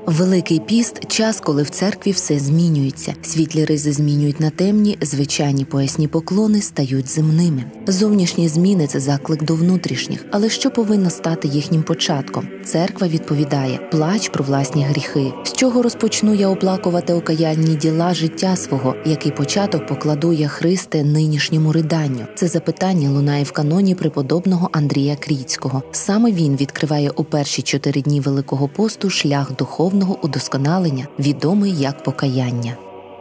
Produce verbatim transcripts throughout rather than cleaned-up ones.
Великий піст – час, коли в церкві все змінюється. Світлі ризи змінюють на темні, звичайні поясні поклони стають земними. Зовнішні зміни – це заклик до внутрішніх. Але що повинно стати їхнім початком? Церква відповідає – плач про власні гріхи. З чого розпочну я оплакувати окаянні діла життя свого? Який початок покладу я, Христе, нинішньому риданню? Це запитання лунає в каноні преподобного Андрія Кріцького. Саме він відкриває у перші чотири дні Великого посту шлях духовного удосконалення, відомий як покаяння.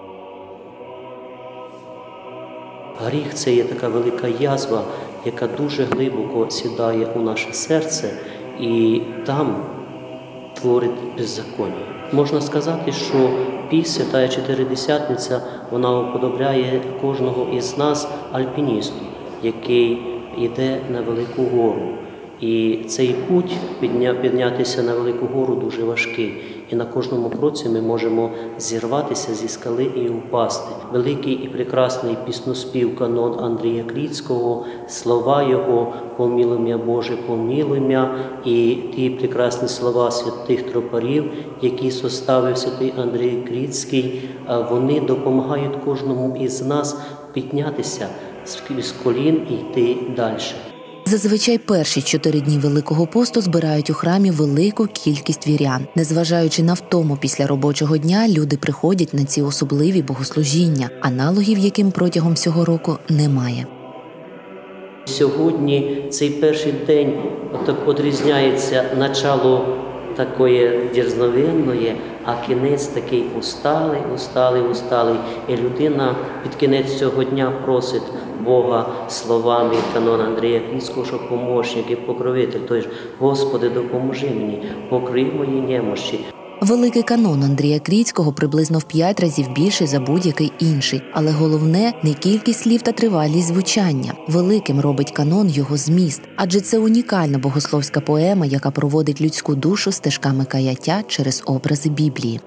Гріх – це є така велика язва, яка дуже глибоко сідає у наше серце і там творить беззаконня. Можна сказати, що піст, Святая Чотиридесятниця, вона уподобляє кожного із нас альпіністу, який йде на велику гору. І цей путь підня, піднятися на велику гору дуже важкий. І на кожному кроці ми можемо зірватися зі скали і впасти. Великий і прекрасний пісноспів канон Андрія Кріцького, слова його «Помилуй м'я, Боже, помилуй м'я» і ті прекрасні слова святих тропарів, які составив святий Андрій Кріцький, вони допомагають кожному із нас піднятися з колін і йти далі. Зазвичай перші чотири дні Великого посту збирають у храмі велику кількість вірян. Незважаючи на втому після робочого дня, люди приходять на ці особливі богослужіння, аналогів яким протягом всього року немає. Сьогодні цей перший день відрізняється начало такої дерзновенної, а кінець такий усталий, усталий, усталий. І людина під кінець цього дня просить Бога словами канона Андрія Кріцького, що помощник і покровитель. Тож, Господи, допоможи мені, покрий мої немощі. Великий канон Андрія Кріцького приблизно в п'ять разів більший за будь-який інший. Але головне – не кількість слів та тривалість звучання. Великим робить канон його зміст. Адже це унікальна богословська поема, яка проводить людську душу стежками каяття через образи Біблії.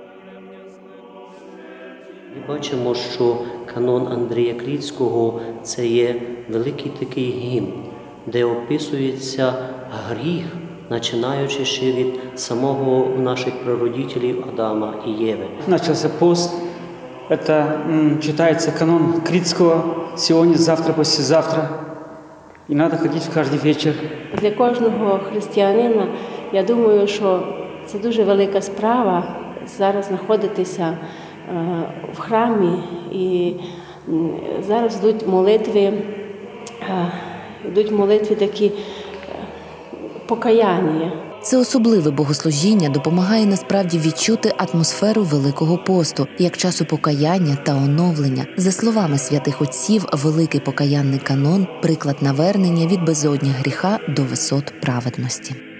Ми бачимо, що канон Андрія Кріцького – це є великий такий гімн, де описується гріх, починаючи ще від самого наших прародителів Адама и Евы. Начался пост. Это м, читается канон Крицкого сегодня, завтра, послезавтра. И надо ходить каждый вечер. Для кожного християнина, я думаю, що це дуже велика справа зараз знаходитися е, в храмі. І зараз йдуть молитви, е, йдуть молитви такі, покаяння. Це особливе богослужіння допомагає насправді відчути атмосферу Великого посту, як часу покаяння та оновлення. За словами святих отців, великий покаянний канон – приклад навернення від безодня гріха до висот праведності.